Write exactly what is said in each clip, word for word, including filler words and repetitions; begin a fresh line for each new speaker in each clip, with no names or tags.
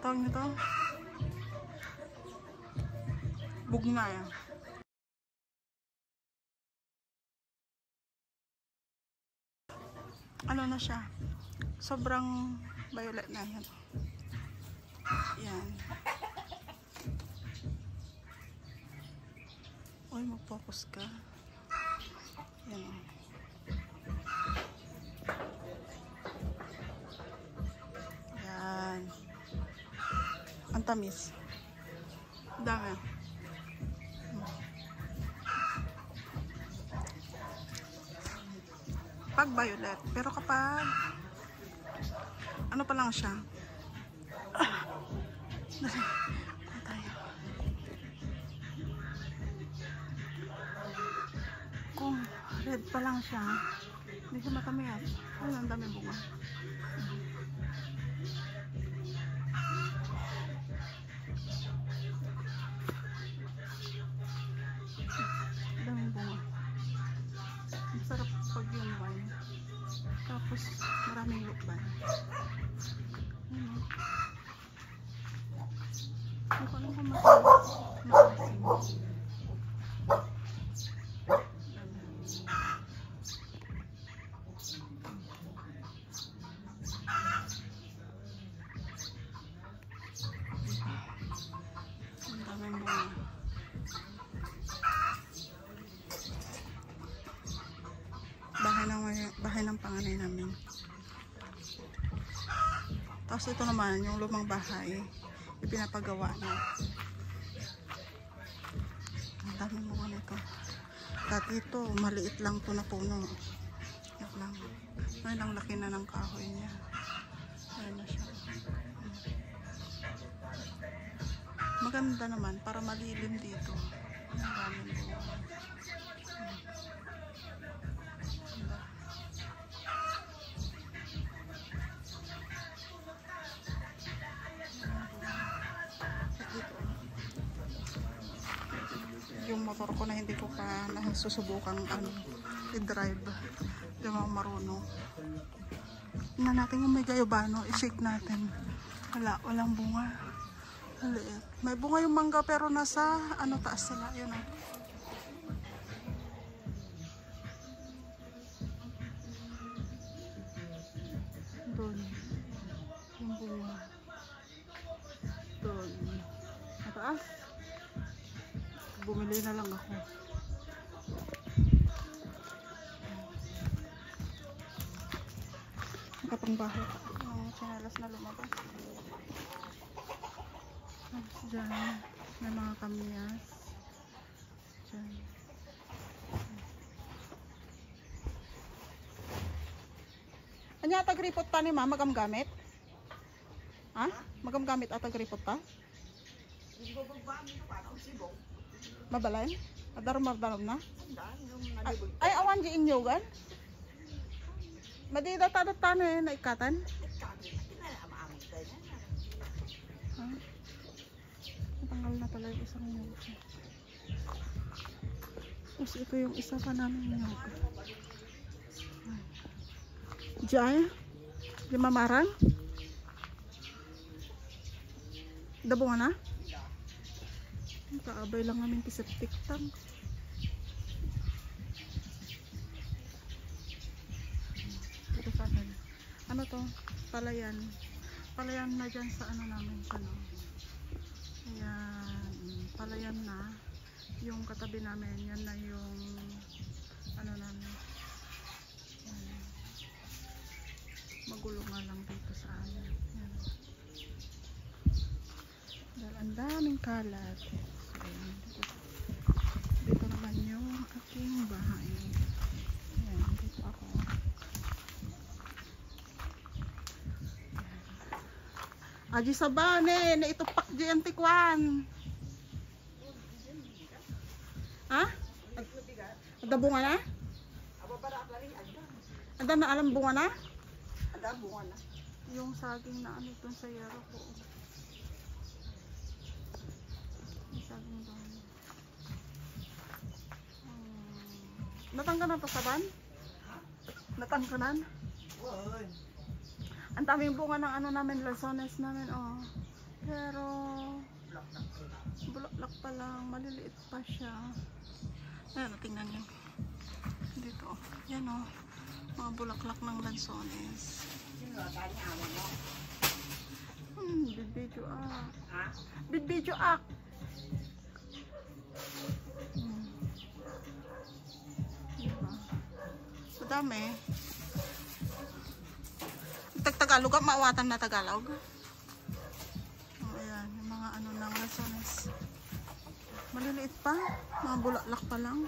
tawag nito? Bugna yan. Ano na siya? Sobrang violet na yan. Yan. Uy, mag-focus ka. Yan. Yan. Ang tamis. Dami. Pag violet, pero kapag ano pa lang siya, ah, tayo. Kung red pa lang siya, hindi siya matamis. Ay, ang dami bunga. Daming bunga. Masarap pag yung wine. Tapos maraming lukban. Hindi ko alam kung maasim. Ang daming bunga. Bahay ng, bahay ng panganay namin. Tapos ito naman, yung lumang bahay, ipinapagawa na. Ang dami mga nito. Dati ito, maliit lang to na puno. Yan lang. Ngayon ang laki na ng kahoy niya. Ayan na siya. Maganda naman, para malilim dito. Ang dami bunga. Yung motor ko na hindi ko pa nasusubukang ano, i-drive. Hindi ako marunong. Tingnan natin yung may gayobano, i-shake natin. Wala, walang bunga. Maliit. May bunga yung mangga pero nasa ano taas sila. Yun o. Doon. Yung bunga. Doon. Mataas. Bumili na lang ako. Nakapangbaho. Yung sinalas na lumabas. Tapos dyan, may mga kamyas. Dyan. Anya atag ripot ta ni ma, magamgamit? Ha? Magamgamit atag ripot ta? Mabalay? Adar mardanom na? Ay, ay awan di inyo gan? Madida tadat tano eh, naikatan? Ha? Natanggal na pala yung isang nyog. Tapos ito yung isa pa namin nyog. Diyan? Di mamarang? Dabo nga na? Kaabay lang namin kiseptic tank. Ito sa akin. Ano to? Palayan. Palayan na dyan sa ano namin. Ano? Ayan. Palayan na. Yung katabi namin. Yan na yung ano namin. Ayan. Magulo nga lang dito sa amin. Ayan. Dahil ang daming kalat. Dito naman yung aking bahay. Ayan, dito ako. Aji sabane, na itupak di ang tikwan. Ha? Ada bunga na? Ada na alam bunga na? Ada bunga na. Yung saging na ano itong sa yaro ko. Saging doon. Natangganan pa sa ban? Natangganan? Ang daming bunga ng ano namin, lansones namin, oh. Pero bulaklak pa lang, maliliit pa siya. Ayan, tingnan nyo dito, yan o, mga bulaklak ng lansones. Hmm, bidbidyo ak bidbidyo ak hmm. Diba? Madami. Tag-Tagalog ka, maawatan na Tagalog. Oh, ayan, yung mga ano ng lansones. Maliliit pa, mga bulaklak pa lang.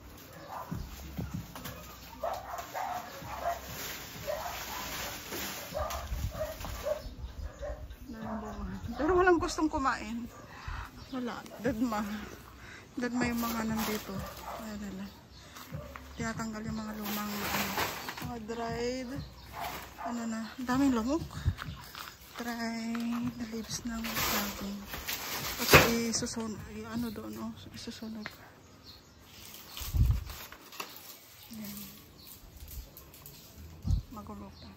Pero walang gustong kumain. Wala, dadma. Dadma yung mga nandito. Ayan nila. Tinatanggal yung mga lumang ano, mga dried. Ano na, daming lumok. Dried leaves ng saging. At isusunog, ano doon, oh, isusunog. Ayan. Magulo pa.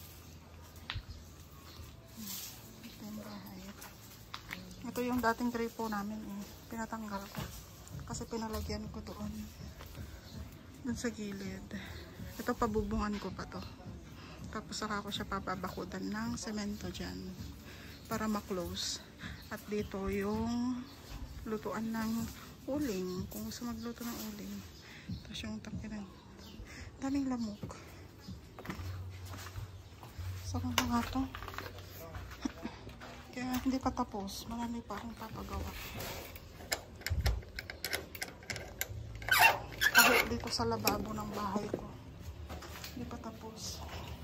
Ito yung bahay. Ito yung dating gripo namin, eh. Pinatanggal ko. Kasi pinalagyan ko doon. Doon sa gilid. Ito pabubungan ko pa to. Tapos saka ko siya papabakudan ng semento dyan. Para ma-close. At dito yung lutuan ng uling. Kung gusto magluto ng uling. Tapos yung takiran. Daming lamok. Saka na nga to. Kaya hindi pa tapos. Marami pa akong papagawa. Kahit dito sa lababo ng bahay ko. Hindi pa tapos.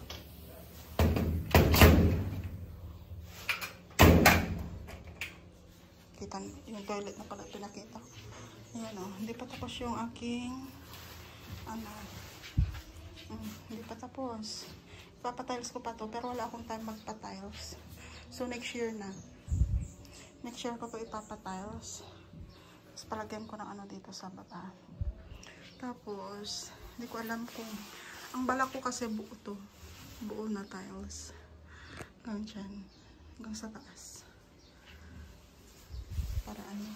Kita yung toilet na pala pinakita. Ayan o. Hindi pa tapos yung aking ano. Hmm, hindi pa tapos. Papatiles ko pa to. Pero wala akong time magpa-tiles. So, next year na. Next year ko to ipapatiles. Tapos, palagyan ko ng ano dito sa baba. Tapos, hindi ko alam kung... Ang balak ko kasi buo to. Buo na tiles. Hanggang dyan. Hanggang sa taas. Para ano.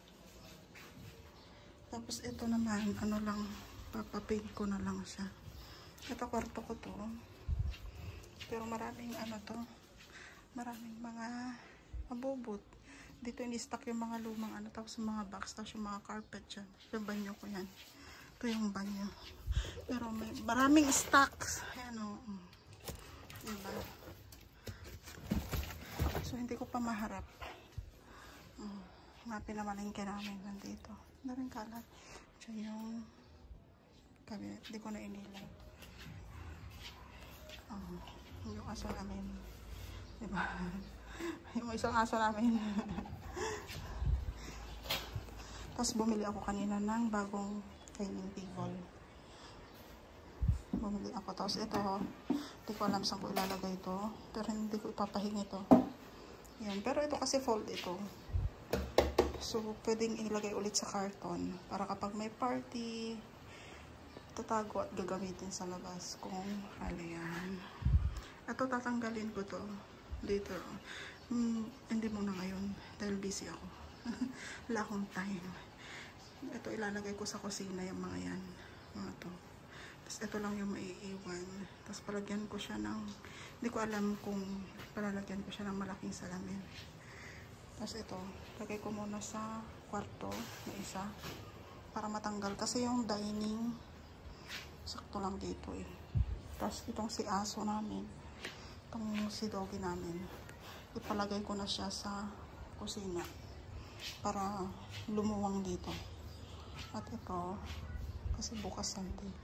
Tapos, ito naman, ano lang, papapaint ko na lang siya. Ito, kwarto ko to. Pero maraming ano to. Maraming mga abubot. Dito ini-stock yung mga lumang ano, tapos yung mga box, tapos yung mga carpet dyan. Yung banyo ko yan. Ito yung banyo. Pero may maraming stocks. Ayan o. Diba? So, hindi ko pa maharap. Um, mga pinamalingke namin nandito. Daring kalat. Diyan yung cabinet. Hindi ko na inilaw. Um, yung aso namin. Diba? Yung isang aso namin. Tapos bumili ako kanina ng bagong dining table. Bumili ako. Tapos ito, hindi ko alam saan ko ilalagay ito. Pero hindi ko ipapahingi ito. Yan. Pero ito kasi fold ito. So, pwedeng ilagay ulit sa karton. Para kapag may party, tatago at gagamitin sa labas. Kung haliyan. Ito, tatanggalin ko to later. Hmm, hindi muna ngayon dahil busy ako. Wala akong time. Ito ilalagay ko sa kusina yung mga yan. Mga to. Tapos ito lang yung maiiwan. Tapos palagyan ko siya ng, hindi ko alam kung palalagyan ko siya ng malaking salamin. Tapos ito, lagay ko muna sa kwarto na isa. Para matanggal. Kasi yung dining, sakto lang dito eh. Tapos itong si aso namin. Itong si doggy namin, ipalagay ko na siya sa kusina para lumuwang dito. At ito, kasi bukas Sunday.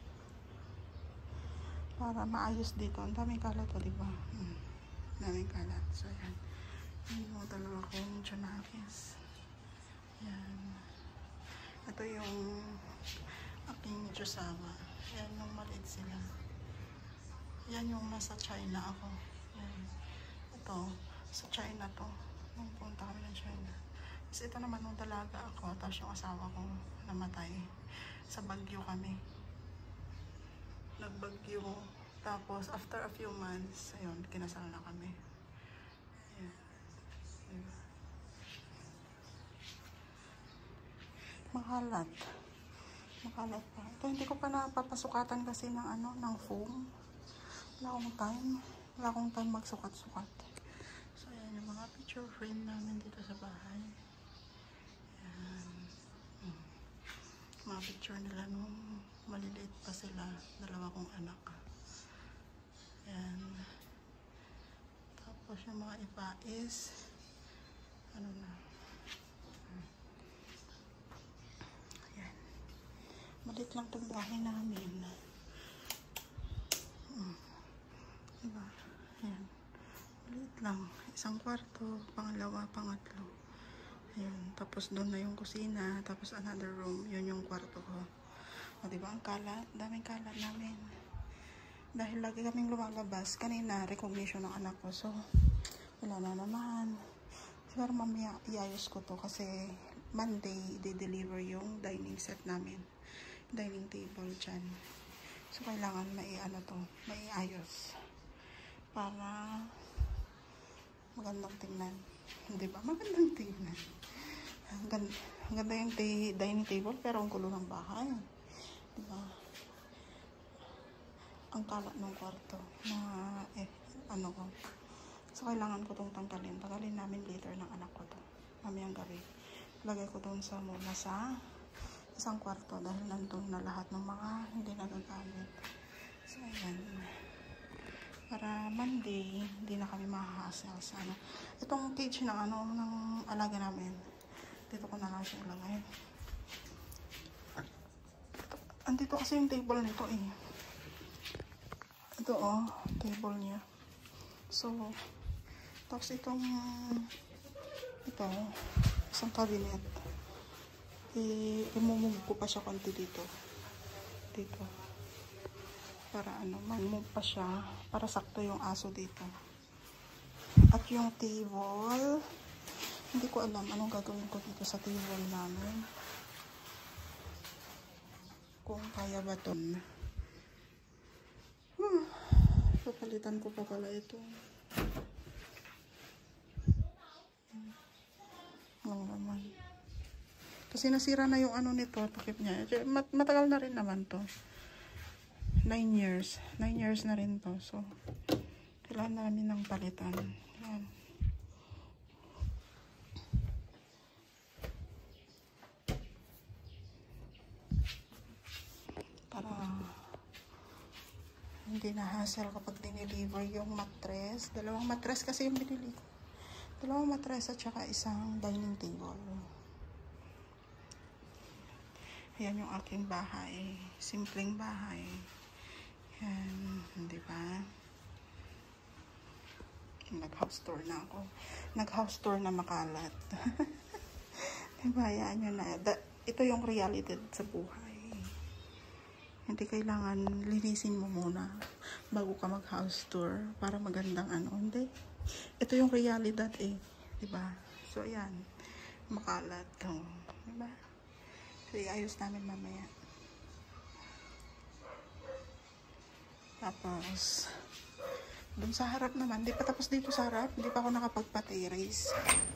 Para maayos dito. Ang daming kalat to, diba? Hmm. Daming kalat. So, yan. Hindi mo dalawa akong Janakis. Yan. Ito yung aking Diyosawa. Yan yung maliit sila. Yan yung nasa China ako. Yan. Ito, sa China to. Nung punta kami ng China. Tapos ito naman nung dalaga ako. Tapos yung asawa ko namatay. Sa Baguio kami. Nagbagyo. Tapos after a few months, ayun, kinasal na kami. Ayan. Makalat. Makalat pa. Ito hindi ko pa napapasukatan kasi ng ano, ng foam. Wala akong time. Wala akong time magsukat-sukat. So ayan yung mga picture frame namin dito sa bahay. Ayan. Hmm. Mga picture nila nung maliliit pa sila. Dalawa kong anak. Ayan. Tapos yung mga iba is ano na. Ayan. Malit lang itong bahay namin. Hmm. Diba? Ayan. Malit lang. Isang kwarto, pangalawa, pangatlo. Ayan. Tapos doon na yung kusina. Tapos another room. Yun yung kwarto ko. O diba? Ang kalat. Daming kalat namin. Dahil lagi kaming lumalabas. Kanina, recognition ng anak ko. So, wala na naman. Siguro mamaya iayos ko to kasi Monday, de-deliver yung dining set namin. Dining table dyan. So, kailangan mai-ano to, maiayos. Para magandang tingnan. Hindi ba? Magandang tingnan. Ang ganda, ang ganda yung dining table pero ang gulo ng bahay. Diba? Ang kalat ng kwarto na eh, ano ko. So, kailangan ko itong tanggalin. Tanggalin namin later ng anak ko to. Mamayang gabi. Lagay ko doon sa muna sa isang kwarto dahil nandun na lahat ng mga hindi nagagamit. So, ayan. Para Monday, hindi na kami mahahasal sa ano. Itong cage ng ano, ng alaga namin. Dito ko na lang siya ilagay. Andito kasi yung table nito eh. Ito oh, table niya. So, tapos itong ito, isang cabinet. I imumove ko pa siya konti dito. Dito. Para ano, mag-move pa siya. Para sakto yung aso dito. At yung table, hindi ko alam anong gagawin ko dito sa table namin. Kung kaya ba ito. Hmm. Papalitan ko pa pala ito. Ang laman. Kasi nasira na yung ano nito, takip niya. Mat matagal na rin naman to. nine years. nine years na rin to. So, kailangan namin ng palitan. Yan. Para hindi na hassle kapag dineliver yung mattress. Dalawang mattress kasi yung binili ko. Dalawang mattress at saka isang dining table. Ayan yung aking bahay. Simpleng bahay. Yan. Di ba? Nag-house tour na ako. Nag-house tour na makalat. Diba? Yan yun na. Da, ito yung reality sa buhay. Hindi kailangan linisin mo muna bago ka mag-house tour para magandang ano. Hindi. Ito yung realidad eh. Diba? So, ayan. Makalat. Oh. Diba? So, iayos namin mamaya. Tapos, dun sa harap naman. Di pa tapos dito sa harap. Hindi pa ako nakapagpa-terrace.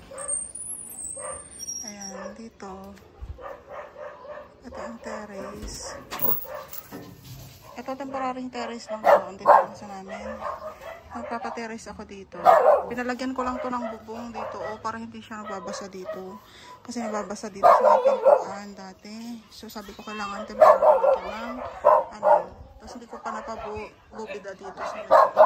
Ayan. Dito. Ito ang terrace. Ito temporaryong terrace lang ito. Dito lang sa namin. Magpapaterrace ako dito. Pinalagyan ko lang to ng bubong dito o para hindi siya nababasa dito. Kasi nababasa dito sa pintuan dati. So sabi ko kailangan temporary lang. Ano. Tapos hindi ko pa napabubida dito sa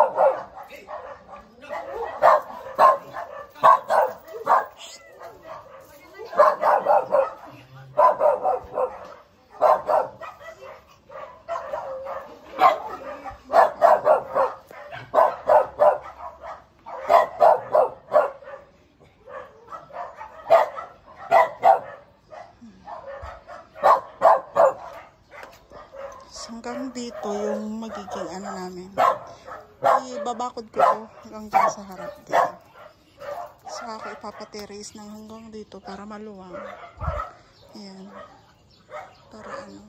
hanggang dito yung magiging ano namin. Ibabakod ko to hanggang dyan sa harap dito. Saka ako ipapaterrace ng hanggang dito para maluwang. Ayan. Para ano.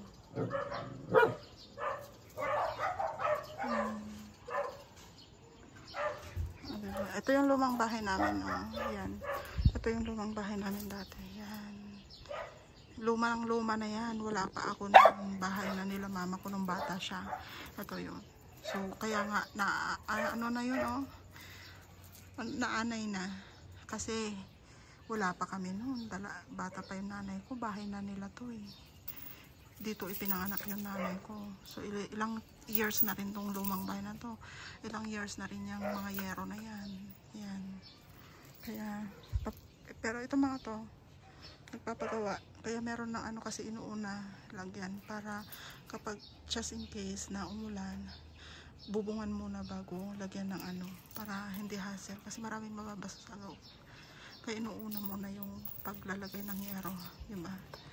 Hmm. Ito yung lumang bahay namin. Oh. Ayan. Ito yung lumang bahay namin dati. Yan. Lumang luma na yan. Wala pa ako ng bahay na nila mama ko nung bata siya. Ito yun. So, kaya nga, na, ano na yun, oh. Naanay na. Kasi, wala pa kami noon. Dala, bata pa yung nanay ko. Bahay na nila to eh. Dito ipinanganak yung nanay ko. So il ilang years na rin tong lumang bahay na to. Ilang years na rin yung mga yero na yan. Yan. Kaya, pero ito mga to, nagpapagawa. Kaya meron ng ano kasi inuuna lagyan para kapag just in case na umulan, bubungan muna bago lagyan ng ano. Para hindi hassle. Kasi maraming mababasa sa loob. Kaya inuuna muna yung paglalagay ng yero. Diba?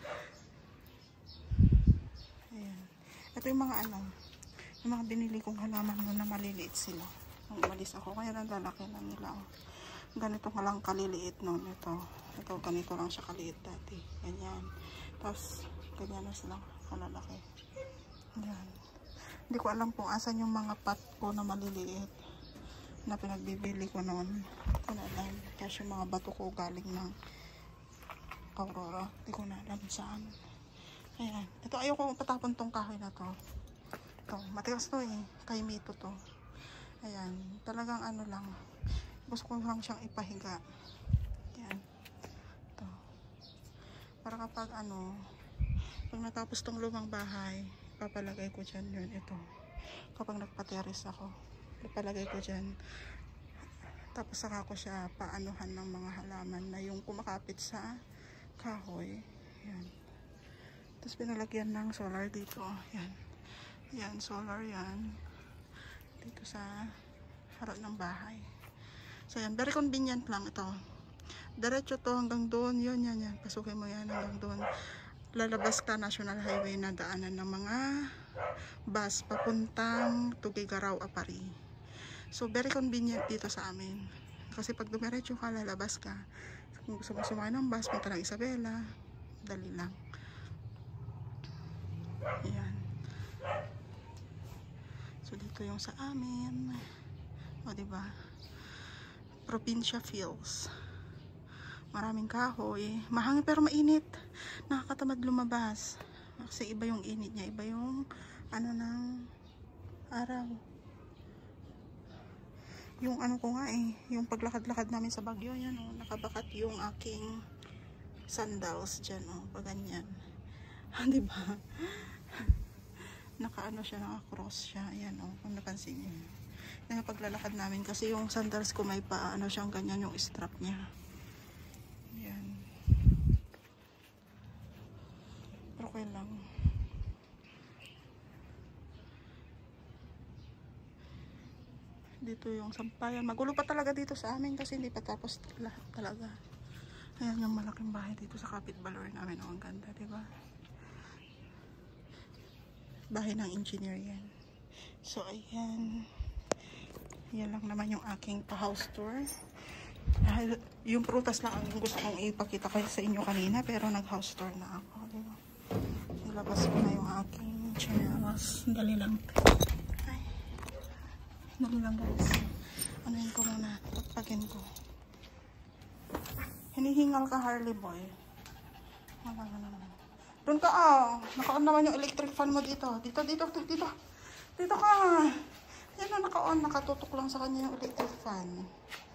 Ayan. Ito yung mga ano, yung mga binili kong halaman mo na maliliit sila. Nung umalis ako, kaya nalalaki na nila. Oh. Ganito nga lang kaliliit noon. Ito, ito ganito lang siya kaliit dati. Ganyan. Tapos, ganyan na silang kalalaki. Ayan. Hindi ko alam kung asan yung mga pot ko na maliliit na pinagbibili ko noon. Hindi ko na alam. Kasi yung mga bato ko galing ng Aurora. Hindi ko na alam saan. Ayan. Ito, ayoko patapon tong kahoy na to. Ito, matigas to eh. Kay Mito to. Ayan. Talagang ano lang. Gusto ko lang siyang ipahiga. Ayan. Ito. Para kapag ano, pag natapos tong lumang bahay, papalagay ko dyan yun. Ito. Kapag nagpateres ako, papalagay ko dyan. Tapos saka ko siya paanuhan ng mga halaman na yung kumakapit sa kahoy. Ayan. Tapos pinalagyan ng solar dito. Yan. Yan, solar yan. Dito sa harap ng bahay. So yan, very convenient lang ito. Diretso to hanggang doon. Yun, yan, yan. Pasukin mo yan hanggang doon. Lalabas ka National Highway na daanan ng mga bus papuntang Tugigaraw, Apari. So very convenient dito sa amin. Kasi pag dumiretso ka, lalabas ka. Kung gusto mo sumakay ng bus, punta ng Isabela. Dali lang. Ayan. So dito yung sa amin. O diba? Probinsya feels. Maraming kahoy. Mahangin pero mainit. Nakakatamad lumabas. Kasi iba yung init niya. Iba yung ano ng araw. Yung ano ko nga eh. Yung paglakad-lakad namin sa Baguio. Yan o. Nakabakat yung aking sandals dyan o. Pag ganyan. Diba? Nakaano siya, naka-cross siya. Ayan o, kung napansin niyo. Yung paglalakad namin kasi yung sandals ko may paano siyang ganyan yung strap niya. Ayan. Pero okay lang. Dito yung sampayan. Magulo pa talaga dito sa amin kasi hindi pa tapos lahat talaga. Ayan yung malaking bahay dito sa kapitbahay namin. O, ang ganda, diba? Bahay ng engineer yan. So, ayan. Yan lang naman yung aking pa-house tour. Dahil yung prutas lang ang gusto kong ipakita kayo sa inyo kanina. Pero nag-house tour na ako. Diba? Nilabas ko na yung aking chinelas. Dali lang. Ay. Dali lang guys. Ano yun ko muna. Pagpagin ko. Hinihingal ka Harley boy. Wala na naman. Doon ka ah. Naka-on naman yung electric fan mo dito. Dito, dito, dito. Dito ka. Yan na, naka-on. Nakatutok lang sa kanya yung electric fan.